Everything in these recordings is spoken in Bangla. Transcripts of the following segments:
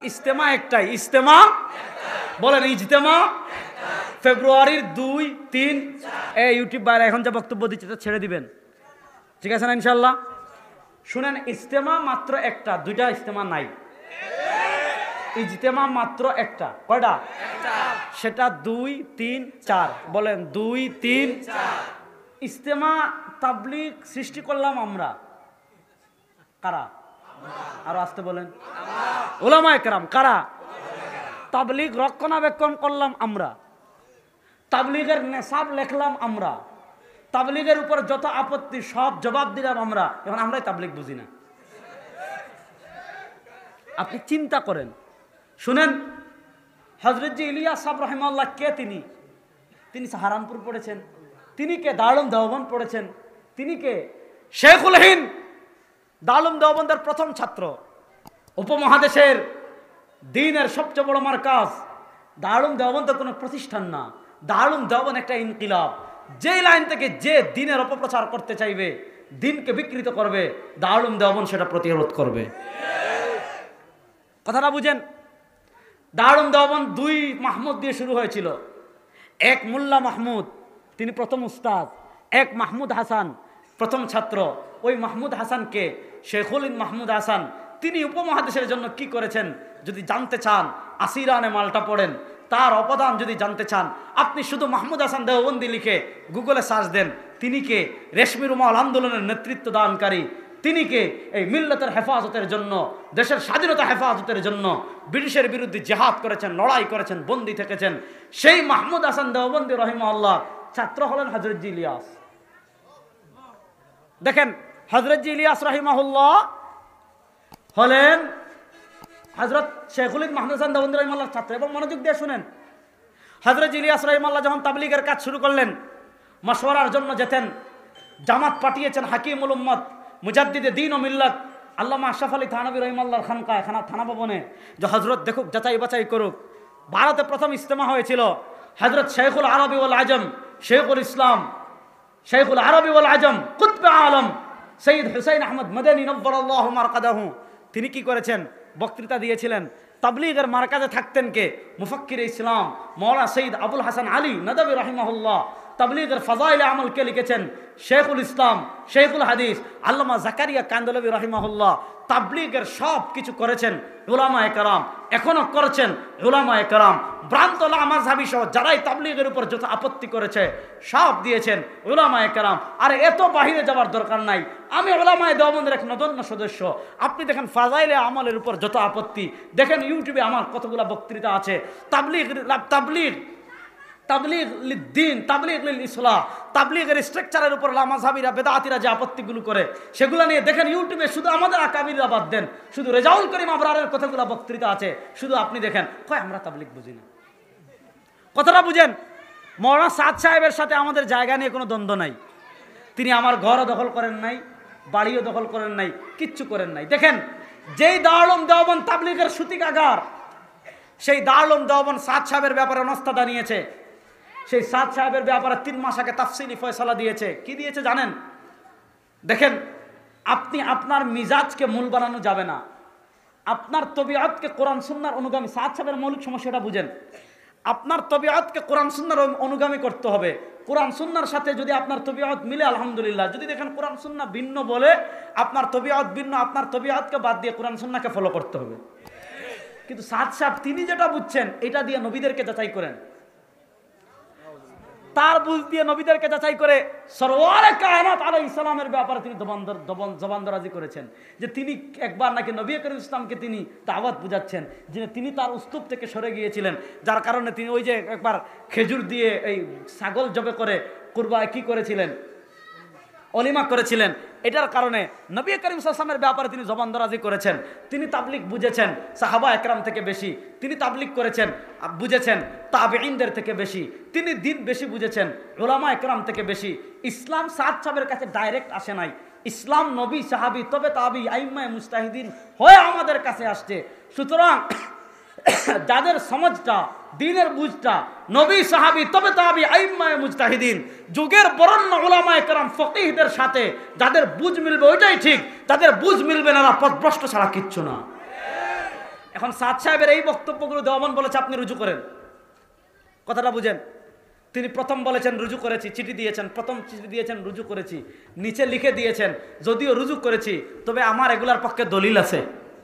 ইজতেমা একটাই, ইজতেমা বলেন ইজতেমা ফেব্রুয়ারির 2, 3 ইউটিউব বাইরে এখন যা বক্তব্য দিচ্ছে তা ছেড়ে দিবেন, ঠিক আছে না ইনশাল্লাহ? শুনেন, ইজতেমা মাত্র একটা, দুইটা ইজতেমা নাই। ইজতেমা মাত্র একটা, কয়টা? সেটা 2, 3, 4 বলেন 2, 3, 4 ইজতেমা তাবলীগ সৃষ্টি করলাম আমরা। কারা? আরো আসতে বলেন। উলামায়ে কেরাম। কারা? তাবলীগ রক্ষণাবেক্ষণ করলাম আমরা, তাবলীগের নেশাব লেখলাম আমরা, তাবলীগের উপর যত আপত্তি সব জবাব দিলাম আমরা। এখন আমরাই তাবলীগ বুঝি না। আপনি চিন্তা করেন। শুনেন, হযরত জি ইলিয়াস সাহেব রাহিমাহুল্লাহ কে? তিনি সাহারানপুর পড়েছেন। তিনি কে? দারুল দেওবন্দ পড়েছেন। তিনি কে? শেখুল হিন্দ, দারুল দেওবন্দের প্রথম ছাত্র। উপমহাদেশের দ্বীনের সবচেয়ে বড় মারকাজ দারুল দেওবন্দ কোনো প্রতিষ্ঠান না, দারুল দেওবন্দ একটা ইনকিলাব। যে লাইন থেকে যে দ্বীনের অপপ্রচার করতে চাইবে, দ্বীনকে বিকৃত করবে, দারুল দেওবন্দ সেটা প্রতিরোধ করবে। কথাটা বুঝেন। দারুল দেওবন্দ 2 মাহমুদ দিয়ে শুরু হয়েছিল। এক মোল্লা মাহমুদ, তিনি প্রথম উস্তাদ। এক মাহমুদ হাসান, প্রথম ছাত্র। ওই মাহমুদ হাসানকে শেখুল হিন্দ মাহমুদ হাসান, তিনি উপমহাদেশের জন্য কি করেছেন যদি জানতে চান, আসিরানে মালটা পড়েন। তার অবদান যদি জানতে চান, আপনি শুধু মাহমুদ হাসান দেওবন্দি লিখে গুগলে সার্চ দেন। তিনি কে? রেশমি রুমাল আন্দোলনের নেতৃত্ব দানকারী। তিনি কে? এই মিল্লাতের হেফাজতের জন্য, দেশের স্বাধীনতা হেফাজতের জন্য ব্রিটিশের বিরুদ্ধে জিহাদ করেছেন, লড়াই করেছেন, বন্দী থেকেছেন। সেই মাহমুদ হাসান দেওবন্দি রাহিমাহুল্লাহ ছাত্র হলেন হযরত জি ইলিয়াস। দেখেন, হযরত জি ইলিয়াস রাহিমাহুল্লাহ হলেন হযরত শেখুল হিন্দ মাহমুদ হাসান দেওবন্দি রাহিমাহুল্লাহর ছাত্র। এবং মনোযোগ দিয়ে শুনেন, হযরত জি ইলিয়াস রাহিমাহুল্লাহ যখন তাবলীগের কাজ শুরু করলেন, মশওয়ারার জন্য যেতেন। জামাত পাঠিয়েছেন হাকিমুল উম্মত, মুজাদ্দিদে দ্বীন ও মিল্লাত আল্লামা আশরাফ আলী থানভী রাহিমাহুল্লাহর খানকায়, থানা ভবনে, যে হযরত দেখুক, যাচাই বাছাই করুক। ভারতে প্রথম ইজতেমা হয়েছিল। হযরত শেখুল আরবি ওয়াল আজম, শেখুল ইসলাম, শেখুল আরবি ওয়াল আজম, কুতবে আলম সৈয়দ হুসাইন আহমদ মদনী নব্বরাল্লাহু মারকাদাহু, তিনি কি করেছেন? বক্তৃতা দিয়েছিলেন। তাবলীগের মারকাজে থাকতেন কে? মুফাক্কির ইসলাম মাওলানা সৈয়দ আবুল হাসান আলী নদভী রাহিমাহুল্লাহ। তাবলীগের ফাজাইলে আমল কে লিখেছেন? শেখুল ইসলাম, শেখুল হাদিস আল্লামা জাকারিয়া কান্দলভী রাহিমাহুল্লাহ। তাবলীগের সব কিছু করেছেন উলামায়ে কেরাম, এখনো করছেন উলামায়ে কেরাম। ভ্রান্ত লামাযহাবী সহ যারাই তাবলীগের উপর যত আপত্তি করেছে সব দিয়েছেন উলামায়ে কেরাম। আর এত বাহিরে যাওয়ার দরকার নাই। আমি উলামায়ে দেওবন্দের এক নগণ্য সদস্য। আপনি দেখেন ফাজাইলে আমলের উপর যত আপত্তি, দেখেন ইউটিউবে আমার কতগুলো বক্তৃতা আছে। তাবলীগ লিদ্দীন, তাবলীগ লিল ইসলাহ, তাবলীগের স্ট্রাকচারের উপর লামাযহাবীরা বেদাতিরা যে আপত্তিগুলো করে সেগুলো নিয়ে দেখেন ইউটিউবে। শুধু আমাদের আকাবিররা বাদ দেন, শুধু রেজাউল করিম আবরারের কতগুলো বক্তৃতা আছে, শুধু আপনি দেখেন। কয় আমরা তাবলীগ বুঝি না। কথাটা বুঝেন। মাওলানা সাদ সাহেবের সাথে আমাদের জায়গা নিয়ে কোনো দ্বন্দ্ব নাই। তিনি আমার ঘরও দখল করেন নাই, বাড়িও দখল করেন নাই, কিচ্ছু করেন নাই। দেখেন, যেই দারুল দেওবন্দ তাবলীগের সূতিকাগার, সেই দারুল দেওবন্দ সাদ সাহেবের ব্যাপারে অনাস্থা নিয়েছে। সেই সাদ সাহেবের ব্যাপারে 3 মাস আগে তাফসিলি ফয়সালা দিয়েছে। কি দিয়েছে জানেন? দেখেন, আপনি আপনার মিজাজকে মূল বানানো যাবে না, আপনার তবিয়তকে কোরআন সুন্নাহর অনুগামী। সাদ সাহেবের মৌলিক সমস্যাটা বুঝেন। আপনার তবিয়তকে কোরআন সুন্নাহর অনুগামী করতে হবে। কোরআন সুন্নাহর সাথে যদি আপনার তবিয়ত মিলে আলহামদুলিল্লাহ। যদি দেখেন কোরআন সুন্নাহ ভিন্ন বলে, আপনার তবিয়ত ভিন্ন, আপনার তবিয়তকে বাদ দিয়ে কোরআন সুন্নাহকে ফলো করতে হবে। কিন্তু সাদ সাহেব তিনি যেটা বুঝছেন এটা দিয়ে নবীদেরকে যাচাই করেন, তার বুঝ দিয়ে নবীদেরকে যাচাই করে সরওয়ারে কায়নাত আলাইহিস সালামের ব্যাপারে তিনি জবানদরাজি করেছেন যে তিনি একবার নাকি নবী করিম ইসলামকে তিনি দাওয়াত বুঝাচ্ছেন, যে তিনি তার উস্তুপ থেকে সরে গিয়েছিলেন, যার কারণে তিনি ওই যে একবার খেজুর দিয়ে এই ছাগল জবে করে কুরবায় কি করেছিলেন, অলিমা করেছিলেন। এটার কারণে নবী করিম সাল্লাল্লাহু আলাইহি ব্যাপারে তিনি জবানদরাজি করেছেন। তিনি তাবলীগ বুঝেছেন সাহাবা একরাম থেকে বেশি, তিনি তাবলীগ করেছেন বুঝেছেন তাবেঈনদের থেকে বেশি, তিনি দ্বীন বেশি বুঝেছেন উলামা একরাম থেকে বেশি। ইসলাম সাদ সাহেবের কাছে ডাইরেক্ট আসে নাই, ইসলাম নবী সাহাবী তবে তাবী আইম্মায়ে মুজতাহিদিন হয়ে আমাদের কাছে আসছে। সুতরাং যাদের সমাজটা, দ্বীনের বুঝটা নবী সাহাবী তবে তাবী আইম্মায়ে মুজতাহিদিন, যুগের বরেণ্য উলামায়ে কেরাম ফকিহদের সাথে যাদের বুঝ মিলবে ওইটাই ঠিক, যাদের বুঝ মিলবে না পথভ্রষ্ট ছাড়া কিচ্ছু না। এখন সাদ সাহেবের এই বক্তব্যগুলো দেওবন্দ বলেছে আপনি রুজু করেন, কথাটা বুঝেন। তিনি প্রথম বলেছেন রুজু করেছি, চিঠি দিয়েছেন, প্রথম চিঠি দিয়েছেন রুজু করেছি, নিচে লিখে দিয়েছেন যদিও রুজু করেছি তবে আমার এগুলার পক্ষে দলিল আছে।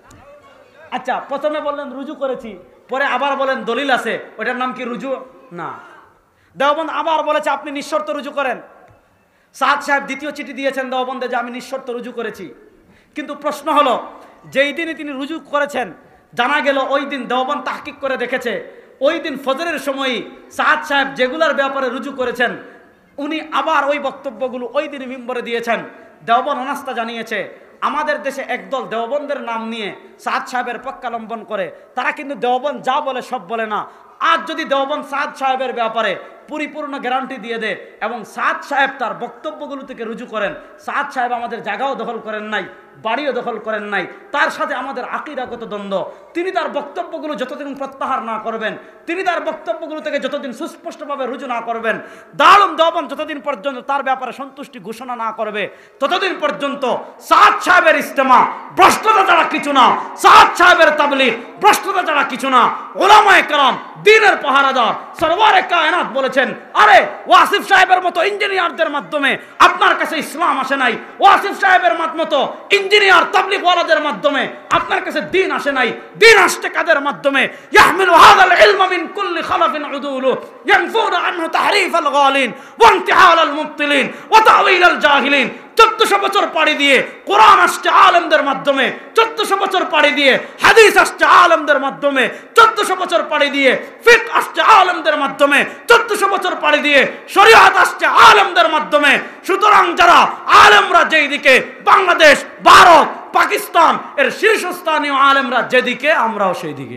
আচ্ছা, প্রথমে বললেন রুজু করেছি, পরে আবার বলেন দলিল আছে, ওটার নাম কি রুজু? না। দেওবন্দ আবার বলেছে আপনি নিঃশর্ত রুজু করেন। সাদ সাহেব দ্বিতীয় চিঠি দিয়েছেন দেওবন্দে যে আমি নিঃশর্ত রুজু করেছি। কিন্তু প্রশ্ন হলো, যেই দিনই তিনি রুজু করেছেন জানা গেল ওই দিন দেওবন্দ তাহকিক করে দেখেছে ওই দিন ফজরের সময়ই সাদ সাহেব যেগুলার ব্যাপারে রুজু করেছেন উনি আবার ওই বক্তব্যগুলো ওই দিন মিম্বরে দিয়েছেন। দেওবন্দ অনাস্থা জানিয়েছে। আমাদের দেশে একদল দেওবন্দের নাম নিয়ে সাদ সাহেবের পক্ষাবলম্বন করে, তারা কিন্তু দেওবন্দ যা বলে সব বলে না। আজ যদি দেওবন্দ সাদ সাহেবের ব্যাপারে পরিপূর্ণ গ্যারান্টি দিয়ে দেয় এবং সাদ সাহেব তার বক্তব্যগুলো থেকে রুজু করেন, সাদ সাহেব আমাদের জায়গাও দখল করেন নাই, বাড়িও দখল করেন নাই, তার সাথে আমাদের আকীদাগত দ্বন্দ্ব, তিনি তার বক্তব্যগুলো যতদিন প্রত্যাহার না করবেন, তিনি তার বক্তব্যগুলো থেকে যতদিন সুস্পষ্টভাবে রুজু না করবেন, দারুল দেওবন্দ যতদিন পর্যন্ত তার ব্যাপারে সন্তুষ্টি ঘোষণা না করবে ততদিন পর্যন্ত সাদ সাহেবের ইজতেমা ভ্রষ্টতা ছাড়া কিছু না, সাদ সাহেবের তাবলীগ ভ্রষ্টতা ছাড়া কিছু না। উলামায়ে কেরাম দ্বীনের পাহারাদার সরওয়ারে কায়নাত বলেছেন, আরে ওয়াসিফ সাহেবের মতো ইঞ্জিনিয়ারদের মাধ্যমে আপনার কাছে ইসলাম আসে নাই, ওয়াসিফ সাহেবের মতো ইঞ্জিনিয়ার তাবলীগ ওয়ালাদের মাধ্যমে আপনার কাছে দ্বীন আসে নাই, দ্বীন আসছে কাদের মাধ্যমে? ইয়াহমিলু হাযাল ইলমা মিন কুল্লি খালাফিন উদুলু ইয়ানফুনা আনহু তাহরিফাল গালিন ওয়া ইনতিহালাল মুবতিলিন ওয়া তা'ওয়িলাল জাহিলিন। 1400 বছর পাড়ি দিয়ে কোরআন আসছে আলেমদের মাধ্যমে, 1400 বছর পাড়ি দিয়ে হাদিস আসছে আলেমদের মাধ্যমে, 1400 বছর পাড়ি দিয়ে ফিকহ আসছে আলেমদের মাধ্যমে, 1400 বছর পাড়ি দিয়ে শরীয়ত আসছে আলেমদের মাধ্যমে। সুতরাং যারা আলেমরা যেই দিকে, বাংলাদেশ, ভারত, পাকিস্তান এর শীর্ষস্থানীয় আলেমরা যেদিকে, আমরাও সেই দিকে,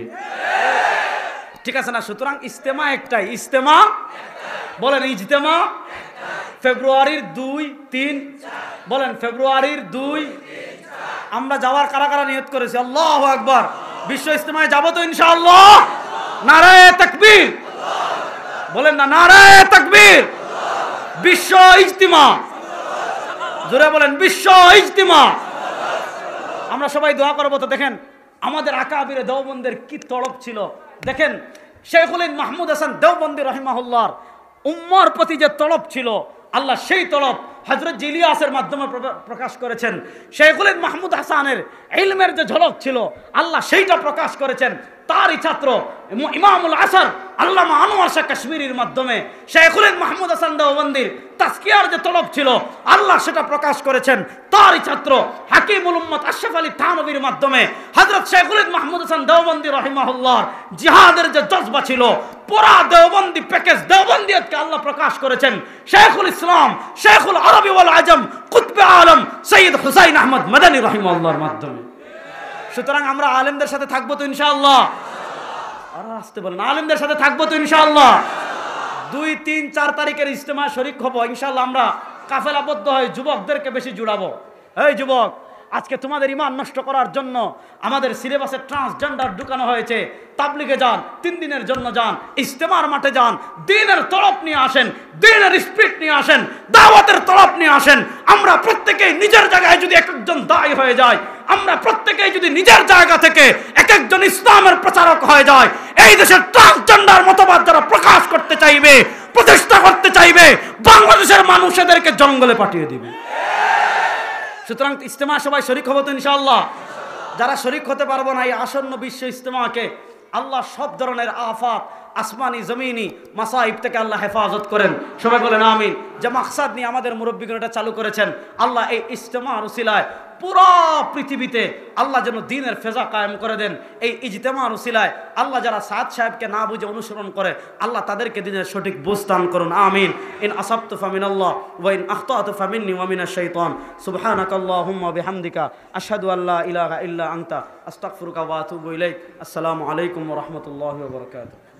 ঠিক আছে না? সুতরাং ইজতেমা একটাই, ইজতেমা বলেন, ইজতেমা ফেব্রুয়ারির 2-3 বলেন, ফেব্রুয়ারির 2-3 আমরা যাওয়ার কারা কারা নিয়ত করেছি? আল্লাহু আকবার। বিশ্ব ইজতেমায় যাব তো ইনশাআল্লাহ? নারায়ে তাকবীর বলেন না, নারায়ে তাকবীর। বিশ্ব ইজতিমা, জোরে বলেন, বিশ্ব ইজতিমা। আমরা সবাই দোয়া করব। তো দেখেন আমাদের আকাবিরে দেওবন্দের কি তলব ছিল। দেখেন শেখুল হিন্দ মাহমুদ হাসান দেওবন্দি রহিমাহুল্লাহর উম্মার প্রতি যে তলব ছিল, আল্লাহ সেই তলব হযরত ইলিয়াসের মাধ্যমে প্রকাশ করেছেন। শেখুল হিন্দ মাহমুদ হাসানের ইলমের যে ঝলক ছিল আল্লাহ সেইটা প্রকাশ করেছেন তারই ছাত্র ইমামুল আসর আল্লামা আনোয়ার শাহ কাশ্মীরির মাধ্যমে। শেখুল হিন্দ মাহমুদ হাসান দেওবন্দির তাজকিয়ার যে তলব ছিল আল্লাহ সেটা প্রকাশ করেছেন তারই ছাত্র হাকিমুল উম্মত আশরাফ আলী থানভীর মাধ্যমে। হযরত শেখুল হিন্দ মাহমুদ হাসান দেওবন্দি রাহিমাহুল্লাহর জিহাদের যে জজবা ছিল, পুরা দেওবন্দি প্যাকেজ দেওবন্দিয়তকে আল্লাহ প্রকাশ করেছেন শেখুল ইসলাম, শেখুল আরবি ওয়াল আজম, কুতবে আলম সৈয়দ হুসাইন আহমদ মাদানী রাহিমাহুল্লাহর মাধ্যমে। সুতরাং আমরা আলেমদের সাথে থাকবো তো ইনশাআল্লাহ? আর আসতে বলেন, আলেমদের সাথে থাকবো তো ইনশাআল্লাহ? 2-3-4 তারিখের ইজতেমা শরীক হবো ইনশাআল্লাহ। আমরা কাফেলাবদ্ধ হয়ে যুবকদেরকে বেশি জুড়াবো। এই যুবক, আজকে তোমাদের ঈমান নষ্ট করার জন্য আমাদের সিলেবাসে ট্রান্সজেন্ডার ঢুকানো হয়েছে। তাবলিগে যান, 3 দিনের জন্য যান, ইজতেমার মাঠে যান, দ্বীনের তলব নিয়ে আসেন, দ্বীনের স্পিরিট নিয়ে আসেন, দাওয়াতের তলব নিয়ে আসেন। আমরা প্রত্যেকেই নিজের জায়গায় যদি এক একজন দায়ী হয়ে যায়, আমরা প্রত্যেকেই যদি নিজের জায়গা থেকে এক একজন ইসলামের প্রচারক হয়ে যায়, এই দেশের ট্রান্সজেন্ডার মতবাদ যারা প্রকাশ করতে চাইবে, প্রতিষ্ঠা করতে চাইবে, বাংলাদেশের মানুষ এদেরকে জঙ্গলে পাঠিয়ে দিবে। সুতরাং ইজতেমা সবাই শরীক হবো তো ইনশাআল্লাহ? যারা শরীক হতে পারবো না এই আসন্ন বিশ্ব ইজতেমাকে আল্লাহ সব ধরনের আফাত, আসমানি জমিনি মাসাইব থেকে আল্লাহ হেফাজত করেন। সবাই বলেন আমিন। যে মাকসাদ নিয়ে আমাদের মুরব্বিগণ এটা চালু করেছেন, আল্লাহ এই ইজতেমার উসিলায় পুরো পৃথিবীতে আল্লাহ যেন দ্বীনের ফেজা কায়েম করে দেন। এই ইজতেমার উসিলায় আল্লাহ যারা সাদ সাহেবকে না বুঝে অনুসরণ করে আল্লাহ তাদেরকে দ্বীনের সঠিক বুঝ দান করুন। আমিন। ইন আসাবতু ফামিনাল্লাহ ওয়া ইন আখতাতু ফামিন্নি ওয়া মিনাশ শাইতান। সুবহানাকাল্লাহুম্মা ওয়া বিহামদিকা আশহাদু আল্লা ইলাহা ইল্লা আনতা আস্তাগফিরুকা ওয়া আতুবু ইলাইক। আসসালামু আলাইকুম ওয়া রাহমাতুল্লাহি ওয়া বারাকাতুহু।